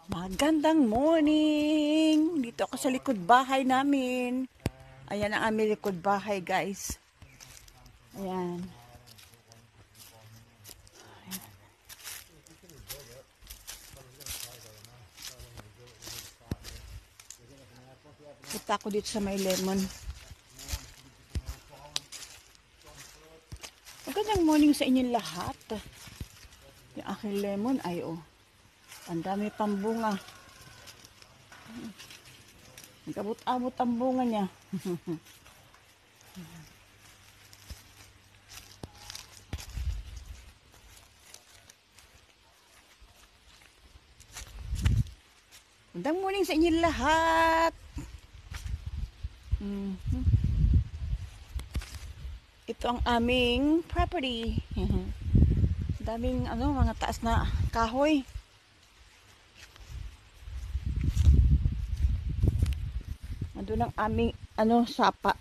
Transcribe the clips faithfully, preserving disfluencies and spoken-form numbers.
Magandang morning! Dito ako sa likod bahay namin. Ayan ang aming likod bahay, guys. Ayan. Punta ako dito sa may lemon. Magandang morning sa inyong lahat. Yung aking lemon ay oh. Ang dami pang bunga. Nagabot-abot ang bunga niya. Magandang morning sa inyong lahat. Mm-hmm. Ito ang aming property. Daming ano, mga taas na kahoy. Doon ang aming ano, sapa.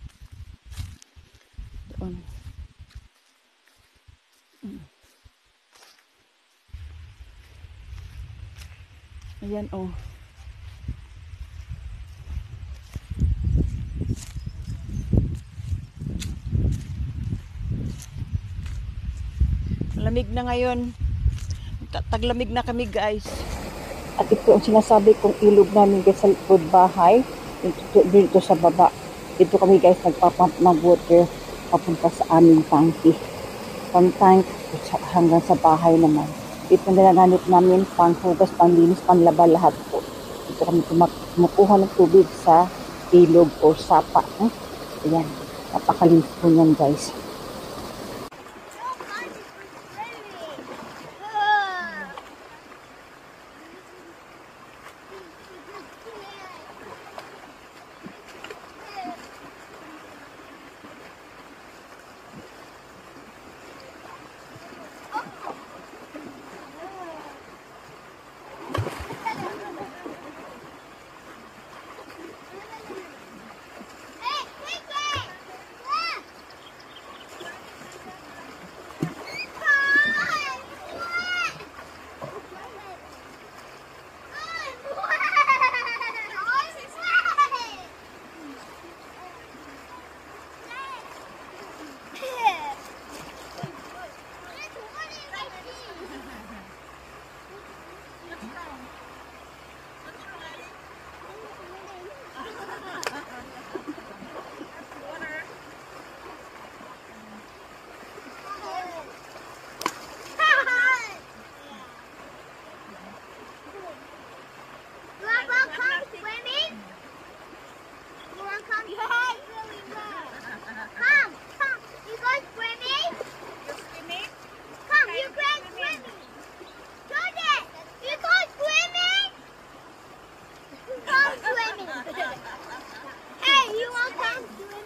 Doon. Mm. Ayan oh. Lamig na ngayon. Taglamig na kami, guys. At ito ang sinasabi kong ilog namin, guys, sa likod bahay. Dito, dito sa baba. Dito kami, guys, nagpapump ng water papunta sa aming tangki. Pang tank hanggang sa bahay naman. Ito ang ginagamit namin panghugas, panglinis, panlaba, lahat po. Dito kami kumukuha ng tubig sa ilog o sapa. Eh? Ayan. Napakalinis po niyan, guys. Hey, you want to come swimming?